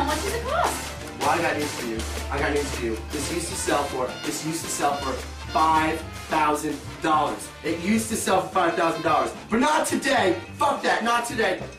how much does it cost? Well, I got news for you. This used to sell for $5,000. It used to sell for $5,000. But not today. Fuck that, not today.